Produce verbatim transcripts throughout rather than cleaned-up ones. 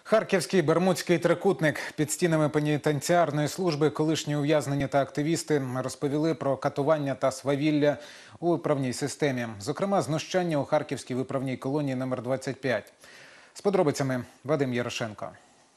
Харківський Бермудський трикутник. Під стінами пенітенціарної служби колишні ув'язнені та активісти розповіли про катування та свавілля у виправній системі. Зокрема, знущання у харківській виправній колонії номер двадцять п'ять. З подробицями Вадим Ярошенко.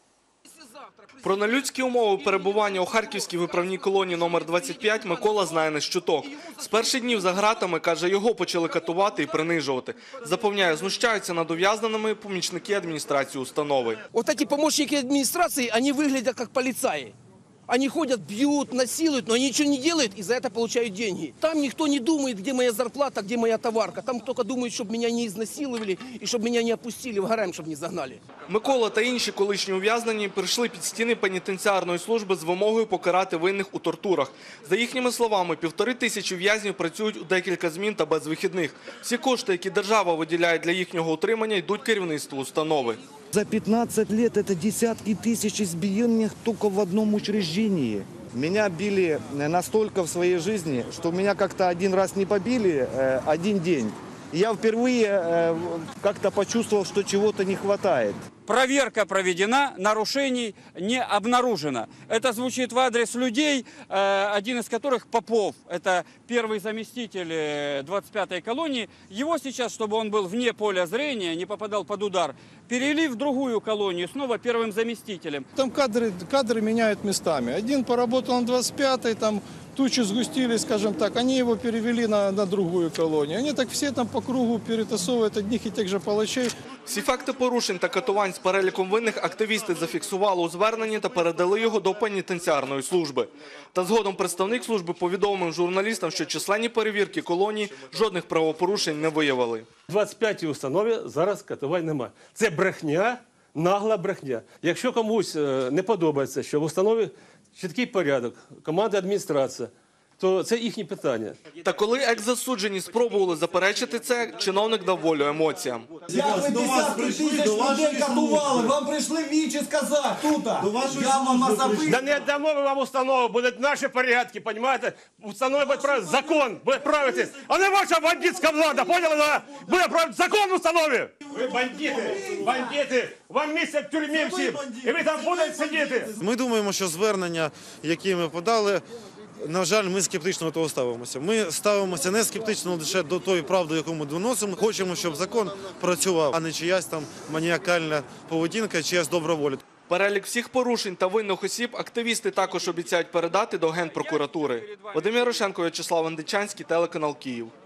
Про нелюдські умови перебування у харківській виправній колонії номер двадцять п'ять Микола знає не з чуток. З перших днів за ґратами, каже, його почали катувати і принижувати. Запевняє, знущаються над ув'язненими помічники адміністрації установи. Вот эти помощники администрации, они выглядят как полицаи. Они ходят, бьют, насилуют, но они ничего не делают и за это получают деньги. Там никто не думает, где моя зарплата, где моя товарка. Там только думают, чтобы меня не изнасиловали и чтобы меня не опустили в гарем, чтобы не загнали. Микола та інші колишні ув'язнені прийшли під стіни пенітенціарної служби з вимогою покарати винних у тортурах. За їхніми словами, півтори тисячі в'язнів працюють у декілька змін та без вихідних. Всі кошти, які держава виділяє для їхнього утримання, йдуть керівництву установи. За пятнадцать лет это десятки тысяч избиений только в одном учреждении. Меня били настолько в своей жизни, что меня как-то один раз не побили один день. Я впервые как-то почувствовал, что чего-то не хватает. Проверка проведена, нарушений не обнаружено. Это звучит в адрес людей, один из которых Попов, это первый заместитель двадцать пятой колонии. Его сейчас, чтобы он был вне поля зрения, не попадал под удар, перевели в другую колонию, снова первым заместителем. Там кадры, кадры меняют местами. Один поработал на двадцать пятой, там тучи сгустились, скажем так, они его перевели на, на другую колонию. Они так все там по кругу перетасовывают одних и тех же палачей. Всі факти порушень та катувань з переліком винних активісти зафіксували у зверненні та передали його до пенітенціарної служби. Та згодом представник служби повідомив журналістам, що численні перевірки колонії жодних правопорушень не виявили. В двадцять п'ятій установі зараз катувань немає. Це брехня, нагла брехня. Якщо комусь не подобається, що в установі чіткий порядок, команда адміністрації, то це їхні питання. Та коли екс-засуджені спробували заперечити це, чиновник дав волю емоціям. Як ви десятки тисяч людей катували, вам прийшли вічі сказати, тут, я вам особисто. Да не дамо ми вам установу, будуть наші порядки, розумієте? Установи буде правити, закон буде правити, а не ваша бандитська влада, поняли? Буде правити закон в установі. Ви бандити, бандити, вам місце в тюрмі всім, і ви там будете сидіти. Ми думаємо, що звернення, які ми подали, на жаль, ми скептично до того ставимося. Ми ставимося не скептично лише до тої правди, яку ми доносимо. Хочемо, щоб закон працював, а не чиясь там маніакальна поведінка, чиясь добра воля. Перелік всіх порушень та винних осіб активісти також обіцяють передати до Генпрокуратури. Вадим Ярошенко, В'ячеслав Індичанський, телеканал Київ.